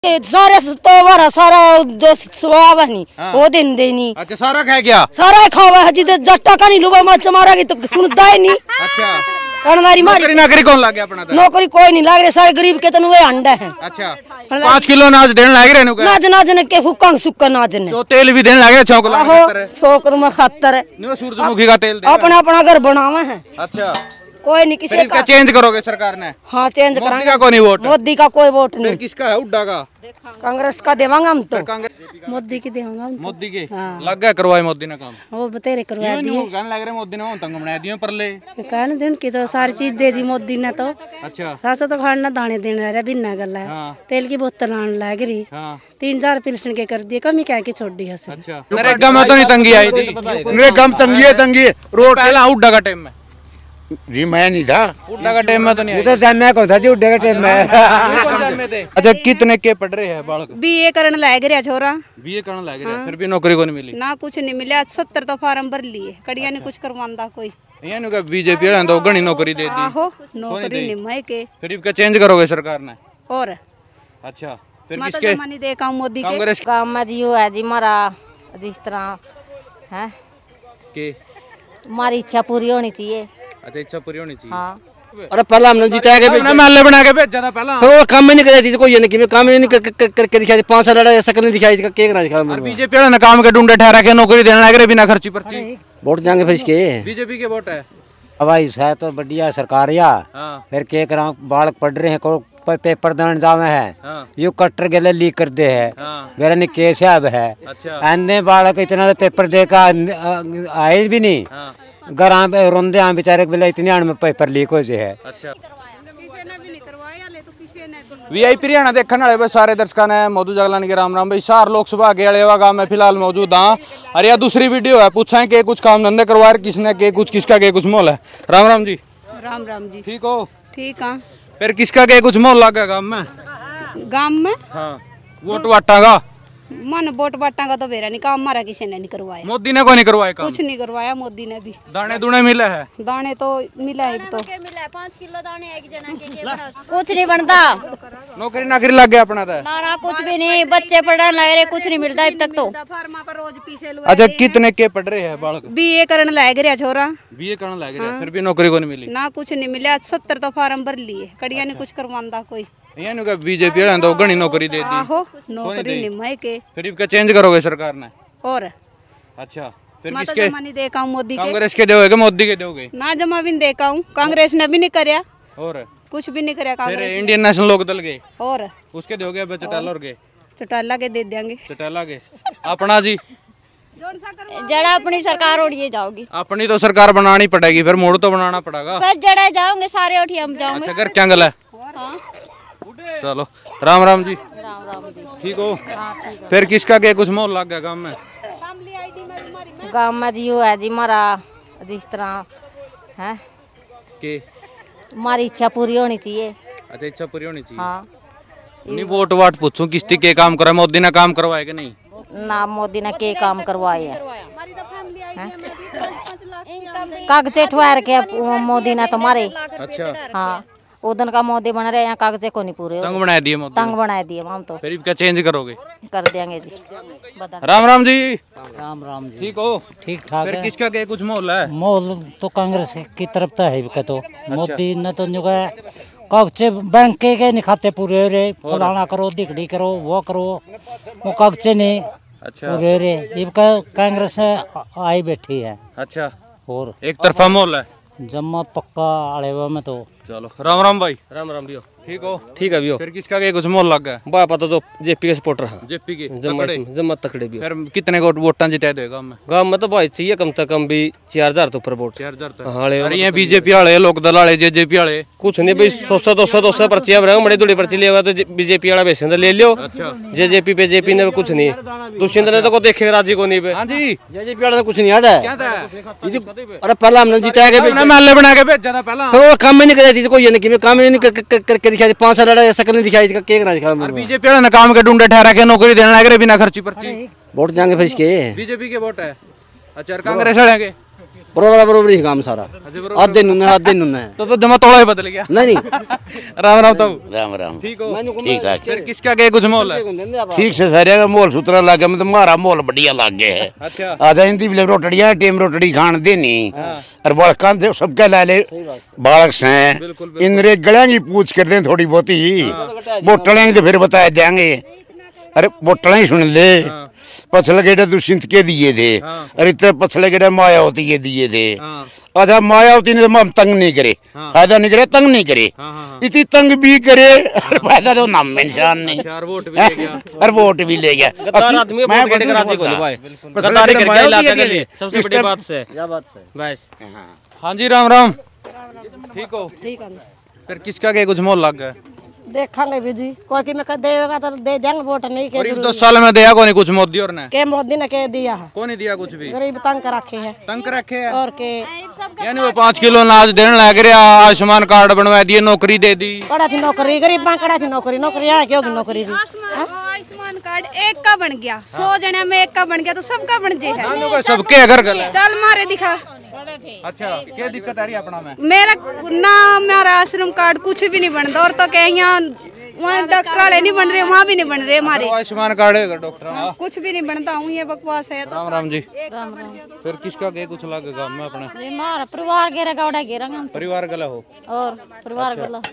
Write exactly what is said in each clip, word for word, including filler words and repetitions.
सारे तो बारा सारा जो स्वाब है नहीं हाँ। वो दिन दे नहीं। अच्छा सारा खा गया सारा खावा है जिधर जट्टा का नहीं लुबा मच मारा की तो सुनता ही नहीं। अच्छा कर्णधारी मारी नौकरी नौकरी कौन लग गया अपना था? नौकरी कोई नहीं लग रहे सारे गरीब के तन वे अंडा है। अच्छा पाँच किलो नाज देने लग रहे नुका नाज नाज ने के फुक्का सुक्का नाज ने तो तेल भी देने लगे छौक लगा है छौक में खातर है नो सूरजमुखी का तेल अपना अपना घर बनावे है। अच्छा कोई नहीं किसी का चेंज करोगे सरकार ने? हाँ चेंज करेंगे। मोदी का कोई नहीं वोट? मोदी का कोई वोट नहीं। किसका है? हुड्डा का? कांग्रेस का देवांगे हम तो मोदी की देवांगे हम। मोदी के लग गया करवाए मोदी ने काम? वो बतेरे करवा दिए कहने लग रहे मोदी ने तंग बना दिए पर ले कहने दिन की तो सारी चीज दे दी मोदी ने तो। अच्छा सासो तो खाना दाने देने रहा बिना गल है तेल की बोतल आने लग रही तीन हजार पिलसन के कर दिए कमी क्या की छोड़ दी है। अच्छा नरेगा में तो नहीं तंगी आई थी? नरेगा में तंगी है तंगी रोड पहला हुड्डा का टाइम में जी मैं नहीं था हुड्डा का टाइम में तो नहीं ये तो जन्मे को था जी हुड्डा का टाइम में। अच्छा कितने के पढ़ रहे हैं बालक? बीए करने लायक रहा छोरा बीए करने लायक रहा फिर भी नौकरी को नहीं मिली ना कुछ नहीं मिला। सत्तर तो फार्म भर लिए कड़िया ने कुछ करवांदा कोई यानी का बीजेपी वाला तो गणी नौकरी दे दी। आहो नौकरी नहीं मैं के फिर क्या चेंज करोगे सरकार ने? और अच्छा फिर किसके मनी दे काम मोदी के कांग्रेस काम में जी है जी मारा जिस तरह है के हमारी इच्छा पूरी होनी चाहिए। अच्छा इच्छा पूरी होनी चाहिए। हाँ। अरे पहला हमने जिताया के हमने महल्ले बना के भेजा था पहला तो वो काम ही नहीं कर दी कोई ये नहीं कि काम ही नहीं करके दिखाई पांच साल लड़ा ऐसा करने दिखाई के करा दिखा बीजेपी वाले ने काम के ढूंढे ठहरा के नौकरी देने लग रहे बिना खर्ची पर्ची। वोट जाएंगे फिर इसके बीजेपी के वोट है हवाई है तो बढ़िया सरकार या फिर के करा बालक पढ़ रहे हैं को पेपर देने जावे है यू कट्टर गले लीक कर दे है मेरा नहीं केस है अब है अन्य बालक इतना पेपर दे का आए भी नहीं घर रोंदे आ बेचारे के इतने आने में पेपर लीक हो जाए है। अच्छा वीआईपी हरियाणा देखने वाले सारे दर्शकों ने मौजूद जगलानी के राम राम भाई सार लोकसभा के अलेवा गांव में फिलहाल मौजूद हाँ। अरे यार दूसरी वीडियो है पूछा के कुछ काम धंधे करवा किसने के कुछ किसका के कुछ मोल है। राम राम जी। राम राम जी। ठीक हो? ठीक है। फिर किसका के कुछ मोल लगा गांव में? गांव में हाँ वोट वाटा का मन वोट बांटा का तो बेरा नहीं काम हमारा किसी ने नहीं करवाया। मोदी ने कोई नहीं करवाया काम? कुछ नहीं करवाया मोदी ने भी। दाने दुने मिले है? दाने तो मिला है तो पाँच किलो दाने एक जना के के कुछ नहीं बनता। नौकरी नाकरी लग गया अपना था? ना ना कुछ भी नहीं बच्चे पढ़ने लग रहे कुछ नहीं मिलता अब तक तो। अच्छा कितने के पढ़ रहे हैं बालक? बीए करने लायक रहा छोरा बीए करने लग रहा फिर भी नौकरी को नहीं मिली? ना कुछ नहीं मिला। सत्तर तो फार्म भर लिए कड़िया ने कुछ करवांदा कोई यानी का बीजेपी वाला तो गणी नौकरी दे दी। आहो नौकरी नहीं मैं के फिर क्या चेंज करोगे सरकार ने? और अच्छा फिर मैं किसके? तो नहीं देखा मोदी के। कांग्रेस के दोगे मोदी के दोगे? ना जमा भी नहीं देखा हूँ कांग्रेस ने भी नहीं करया और कुछ भी नहीं करया कांग्रेस। फिर इंडियन नेशनल लोक दल के और उसके दोगे चटाला के? चटाला के दे देंगे। चटाला के अपना जी जड़ा अपनी सरकार उड़िए जाओगी। अपनी तो सरकार बनानी पड़ेगी फिर मोड़ तो बनाना पड़ेगा। फिर जड़ा जाओगे सारे उठी हम जाओगे। अच्छा घर क्या गल है? चलो राम राम जी। राम राम जी। ठीक हो? फिर किसका के कुछ मोल लग गया गांव में? गांव में जी है जी मारा जिस तरह है के हमारी इच्छा पूरी होनी चाहिए। अच्छा इच्छा पूरी होनी चाहिए। हाँ नहीं वोट वाट पूछूं किसकी के काम करा मोदी ने काम करवाए कि नहीं? ना मोदी ने के काम करवाए है कागजे ठहर के मोदी ने तो मारे। अच्छा हाँ उधन का मोदी बन रहे हैं कागजे को नहीं पूरे तंग बना दिए मोदी तंग बना दिए हम तो फिर क्या चेंज करोगे? कर देंगे जी। राम राम जी। राम राम जी। ठीक हो? ठीक ठाक फिर है। किसका के कुछ मोल है? मोल तो कांग्रेस की तरफ तो है का तो मोदी ने तो जो है कागजे बैंक के के नहीं खाते पूरे रे फलाना करो दिखड़ी करो वो करो वो कागजे नहीं अच्छा पूरे रे इनका कांग्रेस आई बैठी है। अच्छा और एक तरफा मोल है जम्मा पक्का अड़ेवा में तो। चलो राम राम भाई। राम राम भैया। ठीक हो? ठीक है भैया। फिर किसका के कुछ मोल लग गया? बा पता तो जेपी के सपोर्टर है। जेपी के जम्मा जम्मा तकड़े भी। फिर कितने को वोटां जिता देगा गांव में? गांव में तो भाई चाहिए कम से कम भी चार हजार तो ऊपर वोट। चार हजार तक? हाँ अरे ये बीजेपी वाले लोक दल वाले जेजेपी वाले कुछ नहीं भाई सौ सौ दो सौ दो सौ पर्चियां बनाओ बड़ी दूरी पर्ची लेगा तो बीजेपी वाला बेसन ले लियो। जेजेपी पे जेपी ने कुछ नहीं दुष्यंत ने तो देखेगा राजी को नहीं। हाँ जी जेजेपी वाला कुछ नहीं आता है। अरे पहला हमने जिताया के महल्ले बना के भेजा था पहला तो वो काम ही नहीं कर दी कोई ये नहीं कि काम ही नहीं करके दिखाई पांच साल लड़ा ऐसा करने दिखाई के करा दिखा। बीजेपी वाले ने काम के ढूंढे ठहरा के नौकरी देने लग रहे बिना खर्ची पर्ची। वोट जाएंगे फिर इसके बीजेपी के वोट है? अच्छा कांग्रेस वाले के बरोबर बरोबर ही काम सारा आधे नुन है आधे नुन है तो तो जमा तोड़ा ही बदल गया। नहीं नहीं राम राम तो राम राम ठीक हो ठीक ठाक फिर किसका के कुछ मोल है? ठीक से सारे का मोल सूत्रा लग गया मतलब हमारा मोल बढ़िया लग गया है। अच्छा आजा हिंदी भी रोटियां टेम रोटी खान देनी और बड़का से सबका ला ले बालक से इनरे गलियां की पूछ कर दें थोड़ी बहुत ही वो टलेंगे तो फिर बताया देंगे। अरे वो टले सुन ले पछले गेटे दुष्यंत के दिए थे और इतने पछले गेटे मायावती के दिए थे। अच्छा मायावती ने हम तंग नहीं करे फायदा नहीं करे तंग नहीं करे इतनी तंग भी करे फायदा तो नाम में निशान नहीं और वोट भी ले गया। गद्दार आदमी वोट गेट कराची को भाई गद्दारी करके इलाके के लिए सबसे बड़ी बात से बस। हाँ जी राम राम ठीक हो ठीक है फिर किसका के कुछ मोल लग गया? देखेंगे भी जी कोई की में देगा तो दे देंगे वोट नहीं के करीब दस साल में दिया कोनी कुछ मोदी और ने के मोदी ने के दिया है कोनी दिया कुछ भी गरीब तंग रखे हैं तंग रखे है और के यानी वो पाँच किलो अनाज देने लग रहा आयुष्मान कार्ड बनवा दिए नौकरी दे दी कड़ा थी नौकरी गरीब कड़ा थी नौकरी नौकरी यहाँ क्यों नौकरी भी आयुष्मान कार्ड एक का बन गया सौ जने में एक का बन गया तो सबका बन जे है सबके घर गल चल मारे दिखा। अच्छा क्या दिक्कत आ रही है अपना में? मेरा ना मेरा आश्रम कार्ड कुछ भी नहीं बनता और तो कहीं यहाँ वहाँ डॉक्टर वाले नहीं बन रहे वहाँ भी नहीं बन रहे हमारे आयुष्मान कार्ड है डॉक्टर कुछ भी नहीं बनता हूँ ये बकवास है। राम राम जी राम राम फिर किसका के कुछ लगेगा मैं अपने हमारा परिवार घेरा गौड़ा घेरा परिवार गला हो और परिवार गला।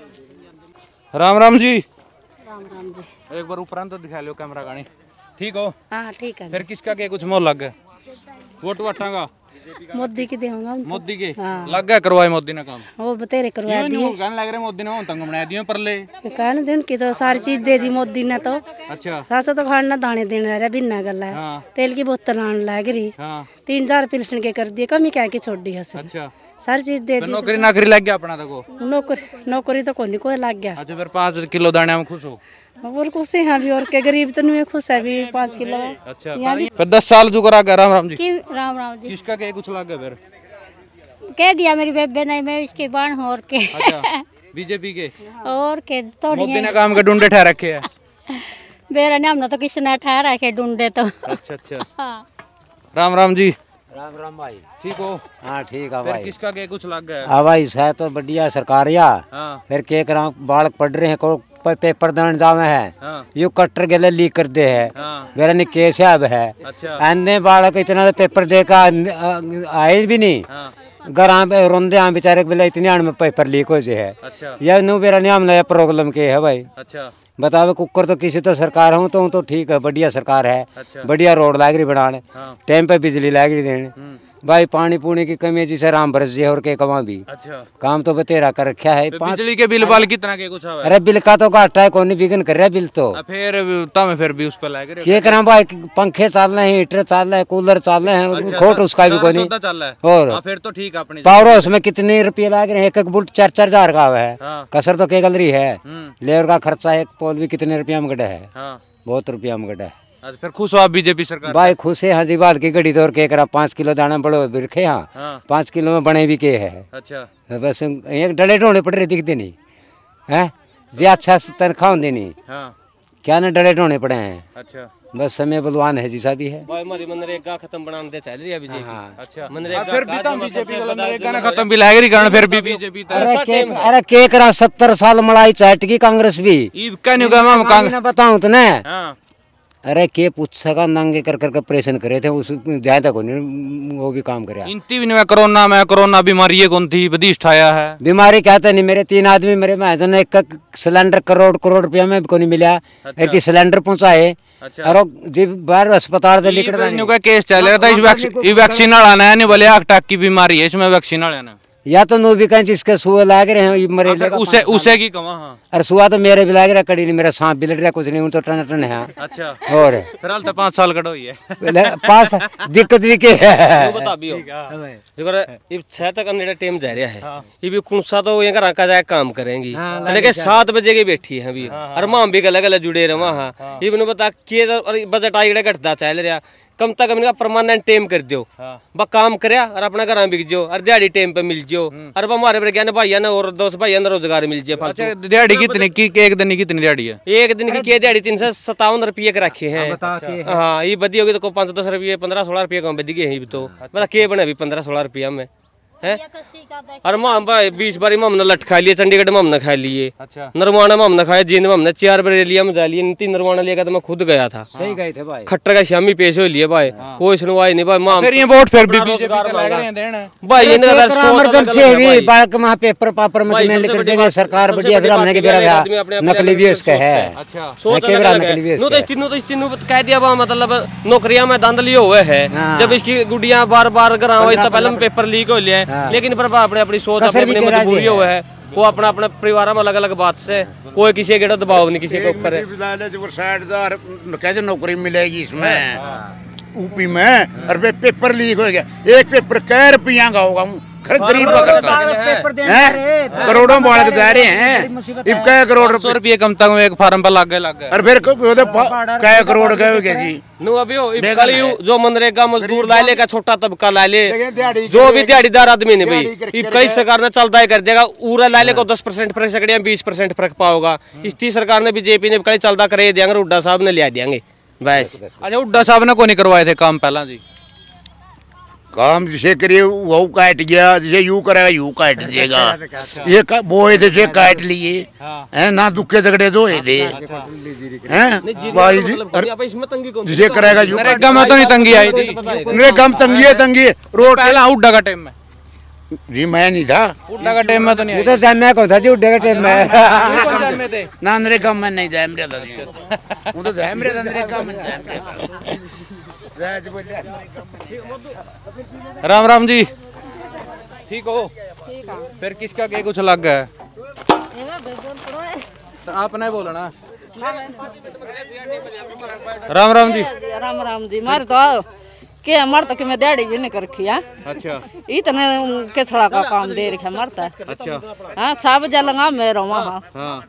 राम राम जी राम राम जी एक बार उपरांत तो दिखा लो कैमरा गाड़ी ठीक हो? हाँ ठीक है फिर किसका के कुछ मोल लग गया? वोट वटांगा मोदी की देंगे मोदी के लग गया करवाए मोदी ने काम वो बतेरे करवा दिए कहने लग रहे मोदी ने तंग बना दिए पर ले कहने दिन की तो सारी चीज दे दी मोदी ने तो अच्छा सासो तो खाना दाने देने रहा बिना गला है तेल की बोतल आने लग रही तीन हजार पिलसन के कर दिए कमी क्या की छोड़ दी है अच्छा सारी चीज दे दी नौकरी नौकरी लग गया अपना तको नौकरी नौकरी तो कोई कोई लग गया। अच्छा फिर पाँच किलो दाने में खुश हो और खुश है हाँ भी और के गरीब तो नहीं खुश है भी पाँच किलो। अच्छा फिर दस साल जो करा राम राम जी राम राम जी किसका के कुछ लग गया फिर? कह दिया मेरी बेबे नहीं मैं इसके बाण हो और के अच्छा बीजेपी के और के तो मोदी ने काम के ढूंढे ठहर रखे है मेरा नाम ना तो किसने ठहरा रखे ढूंढे तो। अच्छा अच्छा राम राम जी राम राम भाई ठीक हो? हाँ ठीक है फिर भाई किसका के कुछ लग गया? हाँ भाई सह तो बढ़िया सरकार या फिर के करा बालक पढ़ रहे हैं को पेपर देने जावे है यू कट्टर गले लीक कर दे है मेरा ने केस है अब है अन्य बालक इतना पेपर दे का आए भी नहीं घर रोंदे आ बेचारे बोले इतने आने में पेपर लीक हो जाए है यह नु मेरा नाम नया प्रॉब्लम के है भाई। अच्छा बतावे कुकर तो किसी तो सरकार हूँ तो तो ठीक है बढ़िया सरकार है। अच्छा। बढ़िया रोड लाग रही बनाने टाइम पे बिजली लाग रही देने भाई पानी पूनी की कमी जिसे राम बरस जी और के कमा भी। अच्छा। काम तो बतेरा कर रखा है। बिजली के बिल बाल कितना के कुछ आवे? अरे बिल का तो घाटा है कौन बिगन कर रहा बिल तो फिर तब फिर भी उस पर लाग रहे क्या करा भाई पंखे चल रहे हैं हीटर चल रहे हैं कूलर चल रहे हैं खोट उसका भी कोई नहीं और फिर तो ठीक अपनी पावर हाउस में कितने रुपये लाग रहे हैं एक एक बुल्ट चार चार हजार का है कसर तो के गलरी है लेबर का खर्चा एक पोल भी कितने रुपया में गड़ा है बहुत रुपया में गड़ा है। फिर खुश हो आप बीजेपी सरकार भाई खुश है हाँ बाल की गड़ी दौड़ के करा पाँच किलो दाना बड़ो बिरखे हाँ, हाँ। पाँच किलो में बने भी के है। अच्छा बस एक डले ढोने पड़ रहे दिखते नहीं है जी अच्छा तनख्वाह देनी हाँ। क्या ना डले ढोने पड़े हैं। अच्छा बस समय बलवान है जी सा भी है हमारी मनरेगा खत्म बनाने दे चल रही है बीजेपी। अच्छा मनरेगा फिर भी तो बीजेपी मनरेगा खत्म भी लाग रही कारण फिर भी बीजेपी अरे के अरे के करा सत्तर साल मलाई चाट की कांग्रेस भी ई का नहीं का मैं कांग्रेस बताऊं तो ना अरे के पूछ सका नंगे कर कर ऑपरेशन करे थे उस जाए तक वो भी काम करे इंती भी नहीं कोरोना में कोरोना बीमारी कौन थी बदिश आया है बीमारी कहते नहीं मेरे तीन आदमी मेरे महाजन एक सिलेंडर करोड़ करोड़ रुपया में को नहीं मिला। अच्छा। एक सिलेंडर पहुंचाए अच्छा। और जी बाहर अस्पताल से निकल केस चल रहा था वैक्सीन वाला नहीं बोले आग टाक की बीमारी है इसमें वैक्सीन वाला या तो नो भी कहीं जिसके सुआ लाग रहे हैं मरे उसे उसे की कमा हाँ। अरे सुआ तो मेरे भी लाग रहा कड़ी नहीं मेरा सांप भी लड़ रहा कुछ नहीं तो टन टन है। अच्छा और फिलहाल तो पाँच साल कटो ही है पाँच दिक्कत भी के है बता भी हो जगह ये छह तक नेड़ा टाइम जा रहा है ये भी कुंसा तो ये रखा जाए काम करेंगी लेकिन सात बजे की बैठी है अभी और मां भी गले गले जुड़े रहा हाँ ये मैंने बता के बजट आई घटता चल रहा कम तक कम परमानेंट टेम कर दो, ब काम करया और अपना घर बिक जाओ और दिहाड़ी टेम पे मिल जाओ और हमारे पर क्या भाइया ना और दोस्त भाइया ना रोजगार मिल जाए। अच्छा दिहाड़ी कितनी की एक दिन की कितनी दिहाड़ी है? एक दिन की क्या दिहाड़ी तीन सौ सत्तावन रुपये के रखे हैं। हाँ ये बदी होगी तो पाँच दस रुपये पंद्रह सोलह रुपये कम बदी गए तो मतलब के बने अभी पंद्रह सोलह रुपया में है। और माम भाई बीस बारी में हमने लट खा लिए, चंडीगढ़ में हमने खा लिए, अच्छा नरवाना में हमने खाया, जींद में हमने चार बरेलिया में जा लिए, तीन नरवाना लेकर तो मैं खुद गया था। सही गए थे भाई। खट्टर का शामी पेश हो लिए भाई, कोई सुनवाई नहीं भाई। माम फिर ये वोट फिर भी बीजेपी को लग रहे हैं देना भाई। ये इमरजेंसी है भी बालक वहां पेपर पापर में में लिख देंगे सरकार बढ़िया। फिर हमने के बेरा नकली भी उसका है। अच्छा सोच नकली भी नो तो तीनों तो तीनों कह दिया बा मतलब नौकरियां में धांधली हुए है। जब इसकी गुड़ियां बार बार कराओ तो पहले पेपर लीक हो लिया, लेकिन पर अपने अपनी सोच अपनी अपनी मजबूरी हुआ है। वो अपना अपना परिवार में अलग अलग बात से कोई किसी के दबाव नहीं किसी के ऊपर। साठ हजार कहते नौकरी मिलेगी इसमें यूपी में और पेपर लीक हो गया। एक पेपर कै रुपया का होगा गरीब करोड़ों बालक जा रहे हैं। कै करोड़ सौ रुपये कम तक एक फार्म पर लग गए लग गए और फिर कै करोड़ गए जी। नो अभी जो मनरेगा मजदूर ला ले का छोटा तबका ला ले, जो भी दिहाड़ीदार आदमी ने भाई कई सरकार ने चलता ही कर देगा। उरा ला ले को दस परसेंट फर्क सकड़िया बीस परसेंट फर्क पाओगा। इस सरकार ने बीजेपी ने कई चलता करे देंगे, हुड्डा साहब ने लिया देंगे बस। अच्छा हुड्डा साहब ने को नहीं करवाए थे काम पहला जी? काम जिसे करिए वो काट गया, जिसे यू करेगा यू काट देगा। ये बोए थे काट लिए हैं ना, दुखे झगड़े तो थे हैं भाई जी। जिसे करेगा यू नरेगा में तो नहीं तंगी आई थी? नरेगा में तंगी है तंगी रोड पहला हुड्डा का टाइम में जी मैं नहीं था। हुड्डा का टाइम में तो नहीं ये तो जम्या को था जी हुड्डा का टाइम में। ना नरेगा में नहीं जाए मेरे था वो तो जाए मेरे था नरेगा में जाए। राम राम जी ठीक हो? फिर किसका के कुछ लग गया? तो आपने बोलना। राम राम जी। राम राम जी। मारे तो के हमारे तो कि मैं दिहाड़ी भी नहीं कर रखी है। अच्छा इतने के थोड़ा का काम दे रखा मरता। अच्छा हाँ छह बजे लगा मेरा वहाँ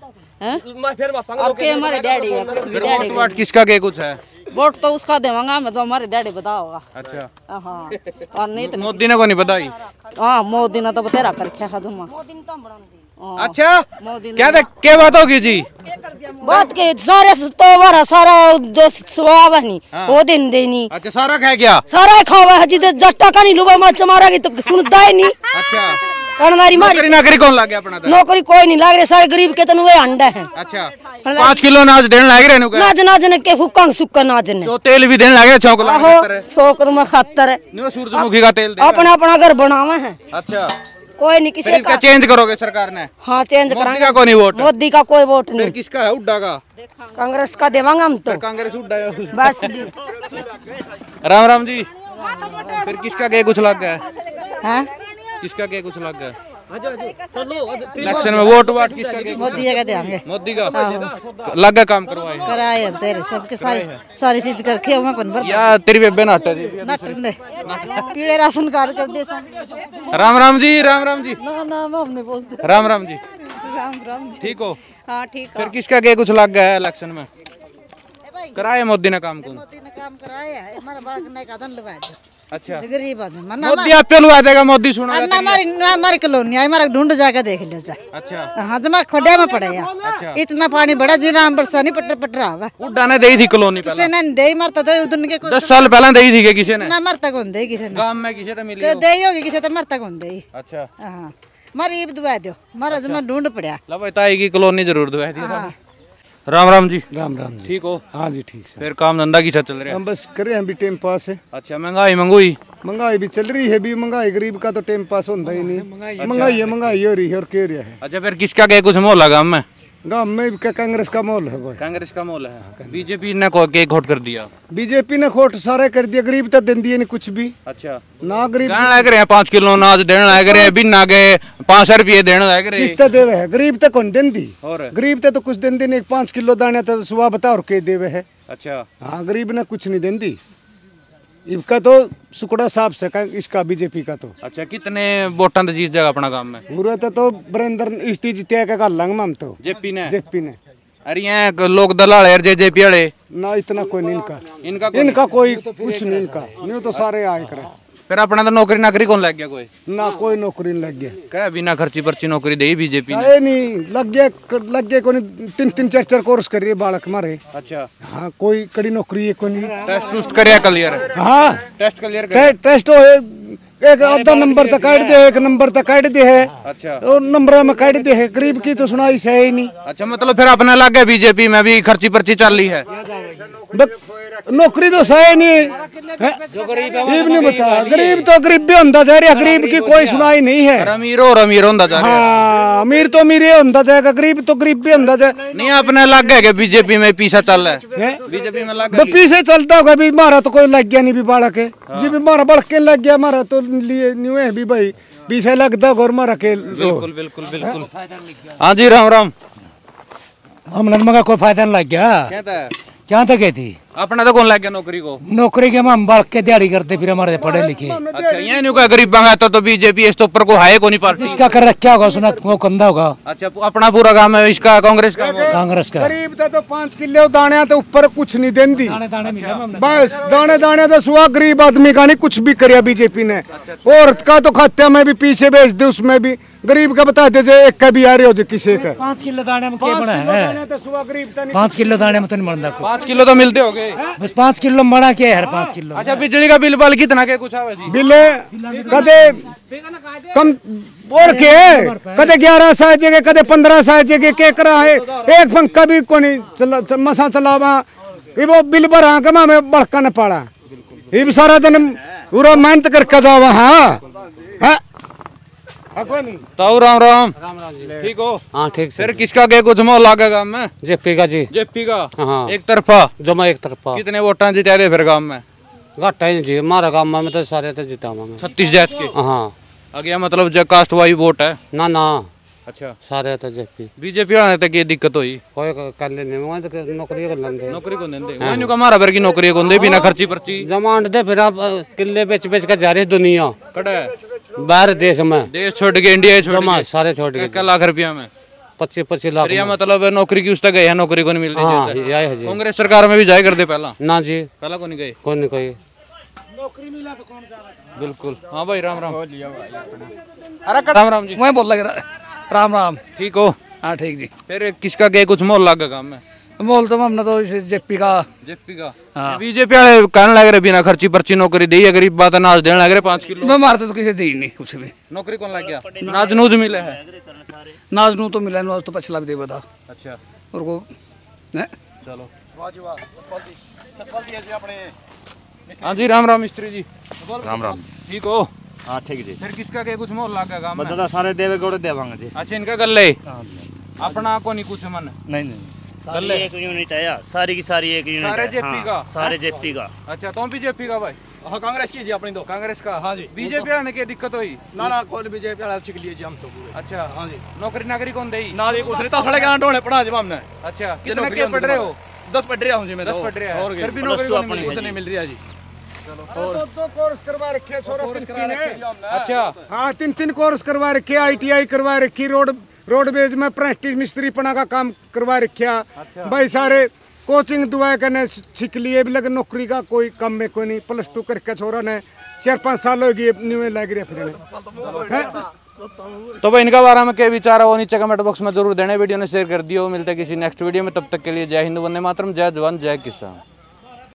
और के हमारे दिहाड़ी है कुछ भी दिहाड़ी। वोट किसका के कुछ है? वोट तो उसका देवांगा मैं तो हमारे दिहाड़ी बताओगा। अच्छा हाँ और नहीं तो मोदी ने को नहीं बताई? हाँ मोदी ने तो बतेरा कर रखा है तुम। अच्छा क्या देख क्या बात होगी जी? बात के सारे तो हमारा सारा जो स्वाब है नहीं वो दिन देनी। अच्छा सारा खा गया? सारा खावा है जी जट्टा का नहीं लुबा मच मारा की तो सुनता ही नहीं। अच्छा नौकरी नौकरी कौन लग गया अपना? नौकरी कोई नहीं लग रहे, सारे गरीब के तनु वे अंडा है। अच्छा पाँच किलो नाज देने लग रहे नु? नाज नाज ने के फुक्का सुक्का नाज ने तो तेल भी देने लगे चौकला खातर? छोकर में खातर है नो सूरजमुखी का तेल अपना अपना घर बनावे हैं। अच्छा कोई नहीं किसी का चेंज करोगे सरकार ने? हाँ चेंज करेंगे। मोदी का कोई नहीं वोट? मोदी का कोई वोट नहीं। किसका है? हुड्डा का? कांग्रेस का देवांगा हम तो। कांग्रेस हुड्डा बस राम राम जी। फिर किसका के कुछ लग गया? हाँ किसका के कुछ लग गया इलेक्शन में? वोट वाट किसका के? मोदी का देंगे। मोदी का लग गया काम करवाए कराए हम तेरे सबके सारी सारी चीज करके वहां कौन भर या तेरी बेबे नाटा दी नाटन दे पीले राशन कार्ड कर दे। राम राम जी। राम राम जी। ना ना हमने बोलते राम राम जी। राम राम जी। ठीक हो? हाँ ठीक फिर किसका के कुछ लग गया है इलेक्शन में? कराए मोदी ने काम? कौन मोदी ने काम कराया है? हमारा बालक ने कादन लगा दे। अच्छा गरीब आदमी मोदी आप पे लगा देगा? मोदी सुना ना हमारी ना हमारी कॉलोनी है, हमारा ढूंढ जाकर देख लो जा। अच्छा हाँ जमा खड्डे में पड़े हैं। अच्छा इतना पानी बड़ा जी राम बरसा नहीं पटर पटरा हुआ। उड्डा ने दी थी कॉलोनी किसी ने दे मरता तो उधर के दस साल पहले दी थी किसी ने? ना मरता कौन दे किसी ने? गांव में किसी ने मिली दे होगी किसी तो मरता कौन दे। अच्छा हाँ मारी दुआ दो मारा जमा ढूंढ पड़ा। ला बताई की कॉलोनी जरूर दुआ दी। राम राम जी। राम राम जी। ठीक हो? हाँ जी ठीक से। फिर काम धंधा की चल रहा है? हम बस कर रहे हैं अभी टाइम पास है। अच्छा महंगाई मंगुई? महंगाई भी चल रही है भी, महंगाई गरीब का तो टाइम पास होता ही नहीं। महंगाई है महंगाई हो रही है और कह रहा है। अच्छा फिर किसका क्या कुछ मोल लगा? मैं गाँव में का कांग्रेस का मोल है भाई। कांग्रेस का मोल है। बीजेपी ने को के खोट कर दिया? बीजेपी ने खोट सारा कर दिया, गरीब तक दे दिए नहीं कुछ भी। अच्छा ना गरीब लग रहे हैं पाँच किलो नाज देने लग रहे हैं, बिना गए पाँच रुपये देने लग रहे हैं। किस्त देवे है गरीब तक कौन देन दी? गरीब तक तो कुछ दिन दिन एक पाँच किलो दाने तो सुबह बता और के देवे है। अच्छा हाँ गरीब ने कुछ नहीं देन दी। इनका तो सुकड़ा साफ से इसका बीजेपी का तो। अच्छा कितने वोटां तो जीत जाएगा अपना काम में? मुरत तो बरेंद्र इस्ती जीतिया का लंग हम तो जेपी ने? जेपी ने अरे यहाँ लोग दलाल है जेजेपी वाले ना इतना कोई नहीं इनका इनका इनका कोई कुछ नहीं इनका नहीं तो सारे आए करे फिर अपना तो नौकरी नाकरी कौन लग गया कोई ना कोई नौकरी नहीं लग गया क्या बिना खर्ची पर्ची नौकरी दे बीजेपी ने अरे नहीं लग गया लग गया कोई तीन तीन चार चार कोर्स कर रही है बालक मारे अच्छा हाँ कोई कड़ी नौकरी है कोई नहीं टेस्ट टूस्ट करिया क्लियर हाँ टेस्ट क्लियर टे, टेस्ट हो एक आधा नंबर तक काट दे एक नंबर तक काट दे है अच्छा और नंबर में काट दे है गरीब की तो सुनाई से है ही नहीं अच्छा मतलब फिर अपना लग गया बीजेपी में भी खर्ची पर्ची चल रही है नौकरी तो सही नहीं जो गरीब नहीं बता गरीब तो गरीब भी होता जा रहा गरीब की कोई सुनाई नहीं है अमीर और अमीर होता जा रहा हाँ अमीर तो अमीर ही होता जाएगा गरीब तो गरीब भी होता जाए नहीं अपने लग गया कि बीजेपी में पीछा चल रहा है बीजेपी में लग गया पीछे चलता होगा भी मारा तो कोई लग गया नहीं भी बालक है जी भी मारा बढ़ के लग गया मारा तो लिए न्यू है भी भाई पीछे लगता और मारा के बिल्कुल बिल्कुल बिल्कुल हाँ जी राम राम हम नरमा का कोई फायदा नहीं लग गया कहता है क्या तक थी अपना तो कौन लग गया नौकरी को नौकरी के हम बढ़ के दिहाड़ी करते फिर हमारे पढ़े लिखे अच्छा ये नहीं का गरीब बंगा तो, तो बीजेपी इस तो ऊपर को है को नहीं पार्टी इसका कर रखा होगा सुना वो कंधा होगा अच्छा अपना पूरा काम है इसका कांग्रेस का कांग्रेस का गरीब था तो पाँच किलो दाने तो ऊपर कुछ नहीं देंदी बस दाने दाने तो सुहा गरीब आदमी का नहीं कुछ भी कराया बीजेपी ने औरत का तो खाते में भी पीछे भेज दे उसमें भी गरीब का बता दे एक का भी आ रहे हो जो किसी का पाँच किलो दाने में क्या बना है पाँच किलो दाने में तो नहीं मरना पाँच किलो तो मिलते हो गए बस पाँच किलो बड़ा क्या है पाँच किलो अच्छा बिजली का बिल बाल कितना के कुछ आवे जी बिल कदे कम और के कदे ग्यारह सौ जगह कदे पंद्रह सौ जगह के करा है एक पंखा भी को नहीं चला मसा चलावा ये वो बिल भरा के मैं बड़का न पड़ा ये भी सारा दिन पूरा मेहनत करके जावा हाँ तो राम राम ठीक हो हाँ ठीक फिर किसका गए कुछ मोह लागेगा में जेपी का जी जेपी का हाँ एक तरफा जमा एक तरफा कितने वोटा जिता दे फिर गांव में घाटा ही जी हमारा गांव में तो सारे तो जिता मैं छत्तीस जात के हाँ आगे मतलब जो कास्ट वाई वोट है ना ना अच्छा सारे तो जेपी बीजेपी वाले तक ये दिक्कत हुई कोई कर लेने वहाँ तो नौकरी कर लेंगे नौकरी को देंगे वहीं का हमारा भर की नौकरी को दे बिना खर्ची पर्ची जमांड दे फिर आप किले बेच बेच कर जा रही दुनिया कड़ा बाहर देश में देश छोड़ के इंडिया छोड़ के सारे छोड़ के एक लाख रुपया में पच्चीस पच्चीस लाख या मतलब नौकरी की उस तक गए हैं नौकरी को नहीं मिल रही है जी कांग्रेस सरकार में भी जाए कर दे पहला ना जी पहला को नहीं गए कौन नहीं कोई नौकरी मिला तो कौन जाएगा बिल्कुल हाँ भाई राम राम अरे राम राम जी मैं बोल लग रहा राम राम ठीक हो हाँ ठीक जी फिर किसका गए कुछ मोल लग काम में मोल तो हमने तो जेपी का जेपी का हाँ बीजेपी वाले कहने लग रहे बिना खर्ची पर्ची नौकरी दी है गरीब बात नाज देने लग रहे पाँच किलो मैं मारते तो किसी दी नहीं कुछ भी नौकरी कौन लग गया नाज नूज मिले है नाज नू तो मिला नाज तो पछला भी दे बता अच्छा और को चलो हाँ जी राम राम मिस्त्री जी राम राम ठीक हो हाँ ठीक जी फिर किसका के कुछ मोल लगा काम बदला सारे देवे गोड़े देवांगे जी अच्छा इनका गले अपना को नहीं कुछ मन नहीं नहीं सारी एक यूनिट है यार सारी की सारी एक यूनिट सारे जेपी का सारे जेपी का अच्छा तुम भी जेपी का भाई हाँ कांग्रेस की जी अपनी तो कांग्रेस का हाँ जी बीजेपी आने की दिक्कत हुई ना ना कोई बीजेपी वाला छिक लिए जी हम तो पूरे अच्छा हाँ जी नौकरी नाकरी कौन देई ना जी कुछ नहीं तो सड़े गाना ढोने पड़ा जी हमने अच्छा कितने के पढ़ रहे हो दस पढ़ रहा हूँ जी मैं दस पढ़ रहा और फिर भी नौकरी कुछ नहीं मिल रही है जी और दो कोर्स करवा रखे छोरा तीन तीन है अच्छा हाँ तीन तीन कोर्स करवा रखे आईटीआई करवा रखी रोड रोडवेज में प्रेस्टीज मिस्त्री पना का काम करवा रखा भाई सारे कोचिंग दुआ करने सीख लिए भी लगे नौकरी का कोई काम में कोई नहीं प्लस टू करके छोरा ने चार पाँच साल हो गए न्यू लग रहे फिर तो भाई इनका बारे में क्या विचार है वो नीचे कमेंट बॉक्स में जरूर देने वीडियो ने शेयर कर दियो मिलते किसी नेक्स्ट वीडियो में तब तक के लिए जय हिंद वंदे मातरम जय जवान जय किसान।